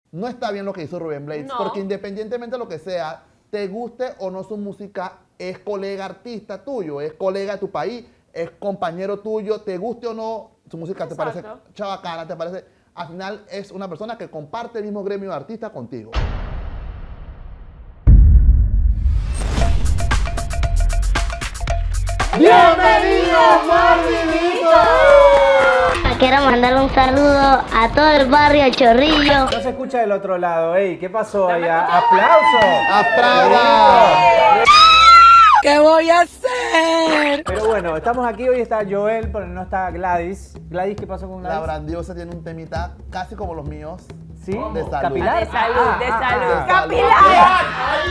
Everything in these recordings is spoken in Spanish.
No está bien lo que hizo Rubén Blades, No. porque independientemente de lo que sea, te guste o no su música, es colega artista tuyo, es colega de tu país, es compañero tuyo, te guste o no su música, te parece Exacto. chabacana, te parece... Al final es una persona que comparte el mismo gremio de artistas contigo. ¡Bienvenidos, Marvinito! Quiero mandarle un saludo a todo el barrio Chorrillo. No se escucha del otro lado, ey, ¿qué pasó ahí? escuchas? ¡Aplauso! ¡Aplauda! ¿Qué voy a hacer? Pero bueno, estamos aquí, hoy está Joel, pero no está Gladys. Gladys, ¿qué pasó con La Gladys? Brandiosa tiene un temita casi como los míos. ¿Sí? De salud. ¿Capilar? De salud, de salud. ah. ¡Capilar!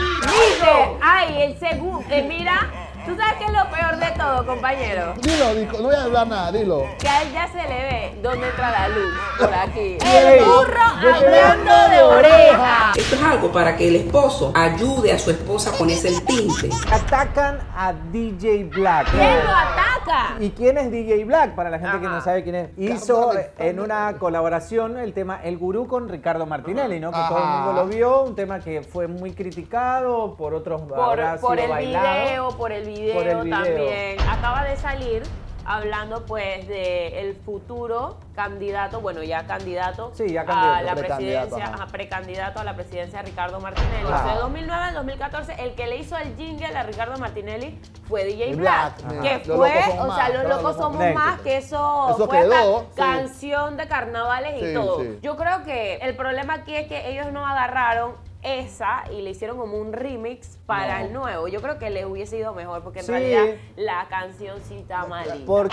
Dice, ay, el segundo, mira, ¿tú sabes qué es lo peor de todo, compañero? Dilo, no voy a hablar nada, dilo. Que a él ya se le ve dónde entra la luz, por aquí. Ey, El burro yo te veo- hablando de oreja. Esto es algo para que el esposo ayude a su esposa a ponerse el tinte. Atacan a DJ Black. ¿Quién lo ataca? ¿Y quién es DJ Black? Para la gente que Ajá. no sabe quién es. Hizo Alexander. en una colaboración el tema El Gurú con Ricardo Martinelli, ¿no? Que todo el Ajá. mundo lo vio. Un tema que fue muy criticado, por otros habrá Por sido el bailado. por el video Por el video. también. Acaba de salir hablando pues de el futuro candidato, bueno ya candidato, Sí, ya a candidato, la precandidato, presidencia, ajá. precandidato a la presidencia Ricardo Martinelli. Ajá. De 2009 al 2014 el que le hizo el jingle a Ricardo Martinelli fue DJ Black, Black, ajá. que Los fue, locos somos o sea, más, los claro, locos los somos locos. más, que eso Eso fue quedó, sí. canción de carnavales y Sí, todo. sí. Yo creo que el problema aquí es que ellos no agarraron esa y le hicieron como un remix para No. el nuevo. Yo creo que le hubiese ido mejor porque en Sí. realidad la canción sí está malita. Porque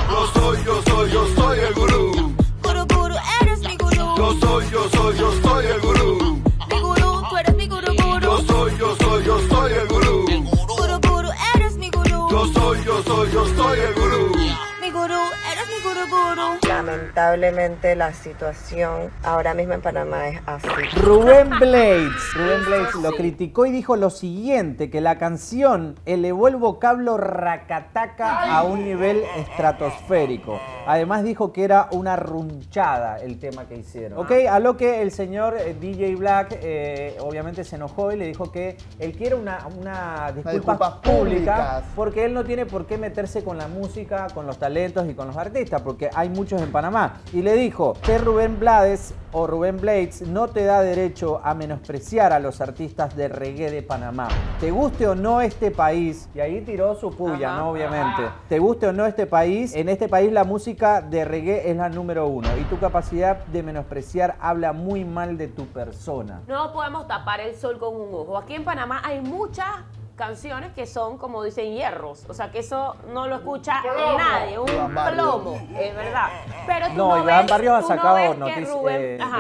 Yo soy el gurú. Gurú, gurú, eres mi gurú. Yo soy el gurú. Mi gurú, tú eres mi gurú, gurú. Yo soy el gurú. Gurú, gurú, eres mi gurú. Yo soy el gurú. Mi gurú, eres mi gurú, gurú. Lamentablemente la situación ahora mismo en Panamá es así. Rubén Blades lo criticó y dijo lo siguiente, que la canción elevó el vocablo racataca a un nivel estratosférico. Además dijo que era una runchada el tema que hicieron. Ok, a lo que el señor DJ Black obviamente se enojó y le dijo que él quiere una disculpa disculpas pública públicas. porque él no tiene por qué meterse con la música, con los talentos y con los artistas, porque hay muchos en Panamá. Y le dijo que Rubén Blades o Rubén Blades no te da derecho a menospreciar a los artistas de reggae de Panamá. Te guste o no este país, y ahí tiró su puya, Ajá. ¿no? Obviamente. Te guste o no este país, en este país la música de reggae es la número uno y tu capacidad de menospreciar habla muy mal de tu persona. No podemos tapar el sol con un ojo. Aquí en Panamá hay muchas canciones que son, como dicen, hierros. O sea, que eso no lo escucha nadie. Un Iván Barrios. plomo, es verdad. Pero tú No, no Iván ves, Barrios ha tú no sacado ves que noticias, Rubén... Ajá.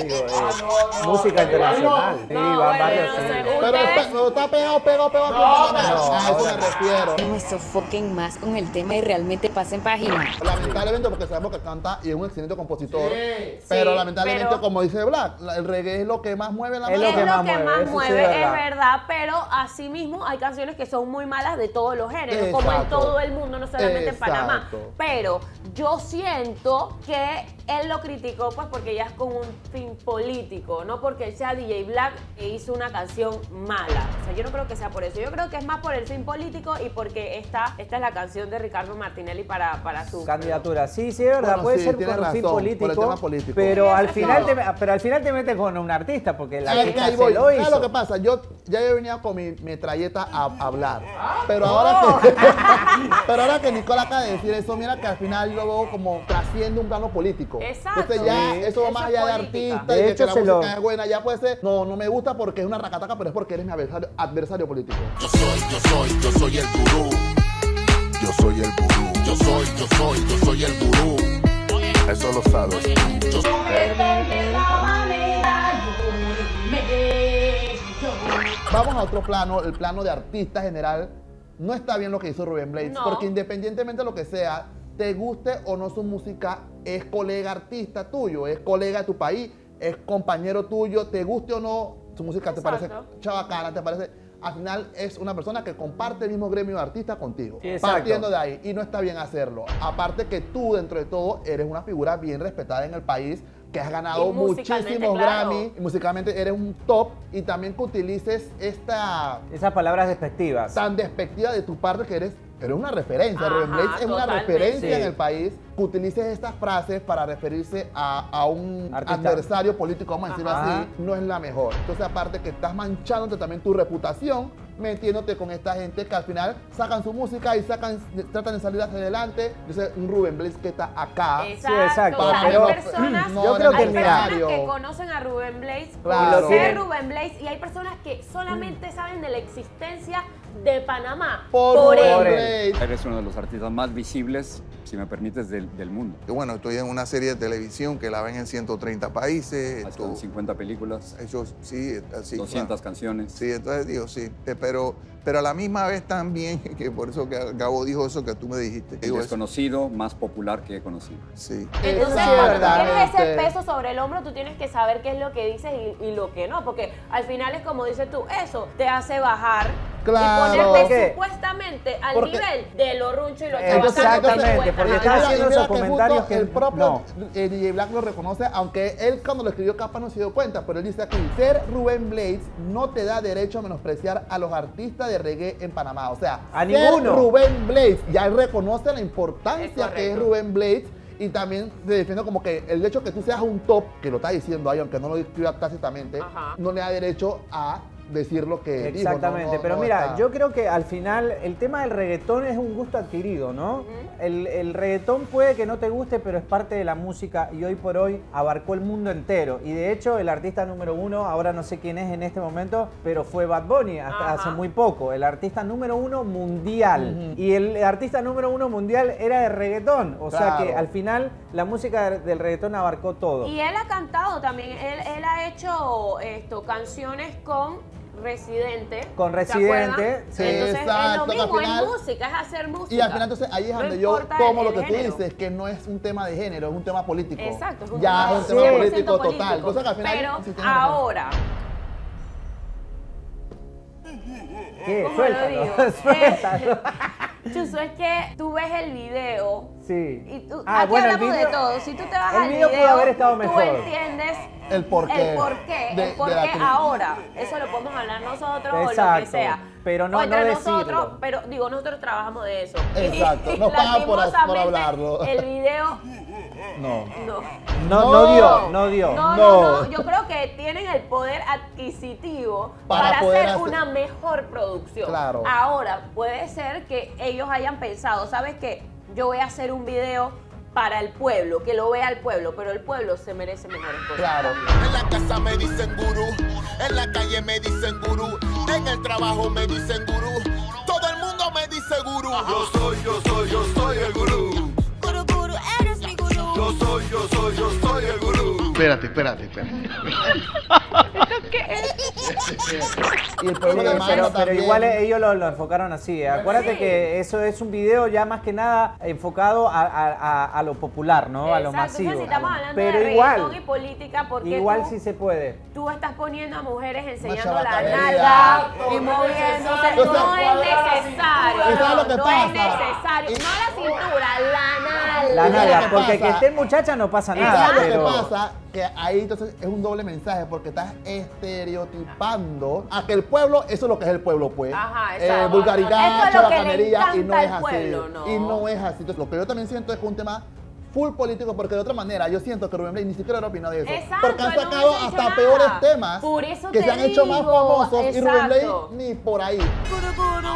música internacional. Sí, No, Iván bueno, Barrios, no sí. sé. Pero Ustedes- está pegado. A eso me refiero. No me sofoquen más con el tema y realmente pasen página. Lamentablemente, porque sabemos que canta y es un excelente compositor. Pero Sí, lamentablemente, pero- como dice Black, el reggae es lo que más mueve la Es mano. Es lo que más eso sí mueve, es es verdad. verdad, pero asimismo hay canciones que son muy malas de todos los géneros, como en Exacto. todo el mundo, no solamente en Panamá. Exacto. Pero yo siento que él lo criticó pues porque ya es con un fin político, no porque él sea DJ Black e hizo una canción mala. O sea, yo no creo que sea por eso. Yo creo que es más por el fin político y porque esta es la canción de Ricardo Martinelli para su Candidatura, sí, es verdad, Bueno, puede sí, ser tienes por un fin razón, por el político, tema político. pero Sí, al eso final todo. pero al final te metes con un artista porque el Es que artista ahí se voy. lo ¿Sabes hizo. lo que pasa? Yo venía con mi metralleta a hablar. Pero ahora que pero ahora que Nicole acaba de decir eso, mira que al final yo lo veo como trasciende un plano político. Exacto. Entonces ya Sí. eso va Eso más es allá de política. artista De y de hecho, que la se lo- música es buena. Ya puede ser, no me gusta porque es una racataca, pero es porque eres mi adversario político. Yo soy el gurú. Yo soy el gurú. Yo soy el gurú. Eso lo sabes. Vamos a otro plano, el plano de artista general. No está bien lo que hizo Rubén Blades, No. porque independientemente de lo que sea, te guste o no su música, es colega artista tuyo, es colega de tu país, es compañero tuyo, te guste o no su música, te parece Exacto. chabacana, te parece... Al final es una persona que comparte el mismo gremio de artistas contigo. Sí, exacto. Partiendo de ahí, y no está bien hacerlo. Aparte que tú, dentro de todo, eres una figura bien respetada en el país que has ganado Y musicalmente, muchísimos claro. Grammy, y musicalmente eres un top, y también que utilices esas palabras despectivas. tan despectiva de tu parte que eres una referencia. Ajá, Rubén Blades es una totalmente. referencia Sí. en el país, que utilices estas frases para referirse a un Artista. adversario político, vamos a decirlo Ajá. así, no es la mejor. Entonces, aparte que estás manchándote también tu reputación, metiéndote con esta gente que al final sacan su música y tratan de salir hacia adelante. Entonces, un Rubén Blades que está acá. Exacto. exacto, Hay pero personas, yo creo que, hay mira, personas que conocen a Rubén Blades Claro. por ser Rubén Blades y hay personas que solamente saben de la existencia de Panamá por él. Rubén Blades. Eres uno de los artistas más visibles, si me permites, del mundo. Y bueno, estoy en una serie de televisión que la ven en 130 países. Has estado en 50 películas, Eso sí, así. 200 canciones. Sí, entonces digo, sí. Pero a la misma vez también, que por eso que Gabo dijo eso que tú me dijiste. El Digo, desconocido más popular que he conocido. Sí. Entonces, Sí, cuando tú verdaderamente. tienes ese peso sobre el hombro, tú tienes que saber qué es lo que dices y lo que no, porque al final es como dices tú, eso te hace bajar Claro. y ¿Por ponerte qué? supuestamente al Porque- nivel de lo runcho y lo Entonces, chabacano que Exactamente, tú porque estás está hablando. haciendo esos justo comentarios que el propio no. DJ Black lo reconoce, aunque él cuando lo escribió capaz no se dio cuenta, pero él dice aquí, ser Rubén Blades no te da derecho a menospreciar a los artistas de reggae en Panamá. O sea, A ser ninguno. Rubén Blades, ya él reconoce la importancia Es que es correcto. Rubén Blades. Y también se defiende como que el hecho que tú seas un top, que lo está diciendo ahí, aunque no lo escriba tácitamente, Ajá. no le da derecho a decir lo que dijo. Exactamente, No, pero no mira, está. yo creo que al final el tema del reggaetón es un gusto adquirido, ¿no? El reggaetón puede que no te guste, pero es parte de la música y hoy por hoy abarcó el mundo entero. Y de hecho el artista número uno, ahora no sé quién es en este momento, pero fue Bad Bunny hasta Ajá. hace muy poco, el artista número uno mundial. Y el artista número uno mundial era de reggaetón, o sea que Claro. al final la música del reggaetón abarcó todo. Y él ha cantado también, él ha hecho canciones con Residente. Con ¿se Residente, acuerdan? sí. Entonces Exacto, es que lo al mismo, final- es música, es hacer música. Y al final entonces ahí es No donde yo importa tomo el lo que tú género. dices, que no es un tema de género, es un tema político. Exacto, es un ya tema es un tema 100% político total. Cosa que al final Pero sí tiene razón. ahora, ¿Qué? ¿cómo Suéltalo, lo digo? suéltalo. Chuzo, es que tú ves el video Sí. y tú, Ah, aquí bueno, el hablamos video- de todo. Si tú te vas el al video video, pudo haber estado tú mejor. entiendes El porqué. el porqué, de la crítica. ahora. Eso lo podemos hablar nosotros o lo que Exacto, sea. pero no- O entre no nosotros, decirlo. pero digo, nosotros trabajamos de eso. Exacto, Y nos pagan por lastimosamente, hablarlo. El video, No. no. No dio. No, yo creo que tienen el poder adquisitivo Para para poder hacer hacer- una mejor producción. Claro. Ahora, puede ser que ellos hayan pensado, ¿sabes qué? Yo voy a hacer un video para el pueblo, que lo vea el pueblo, pero el pueblo se merece mejores cosas. Claro. En la casa me dicen gurú, en la calle me dicen gurú, en el trabajo me dicen gurú, todo el mundo me dice gurú. Yo soy el gurú. Guru guru, eres mi gurú. Yo soy el gurú. Espérate. Y el pueblo de pero también. igual ellos lo enfocaron así. Acuérdate Sí. que eso es un video ya más que nada enfocado a lo popular, ¿no? A lo Exacto, masivo. entonces si estamos hablando Pero de igual, reggaetón y política, porque igual sí se puede. tú estás poniendo a mujeres enseñando la chabacanería. nalga y moviéndose. O sea, No es necesario. ¿y sabes lo que no pasa? es necesario. No la cintura, la nalga. La ¿Sabes lo nalga, que porque pasa? que estén muchachas no pasa ¿Y nada. sabes Pero lo que pasa? Que ahí entonces es un doble mensaje porque estás estereotipando a que el pueblo, eso es lo que es el pueblo, pues. Ajá, exacto. Vulgaridad, Esto es lo que le chabacanería, y no encanta es al así. pueblo, ¿no? Y no es así. Entonces, lo que yo también siento es que un tema full político, porque de otra manera yo siento que Rubén Blades ni siquiera opina de eso. Exacto, porque han él no sacado hubiese dicho hasta nada. peores temas Por eso que te se han hecho más digo, famosos y Rubén Blades exacto. ni por ahí. Guru guru.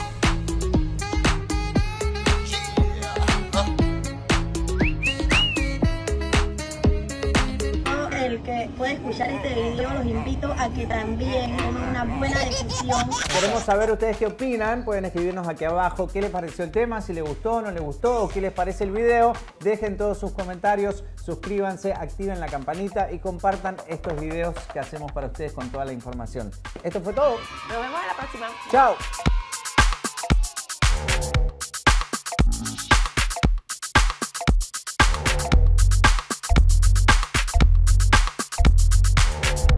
El que puede escuchar este video, los invito a que también tomen una buena decisión. queremos saber ustedes qué opinan. Pueden escribirnos aquí abajo qué les pareció el tema, si les gustó o no les gustó, o qué les parece el video. Dejen todos sus comentarios, suscríbanse, activen la campanita y compartan estos videos que hacemos para ustedes con toda la información. Esto fue todo. Nos vemos en la próxima. Chao.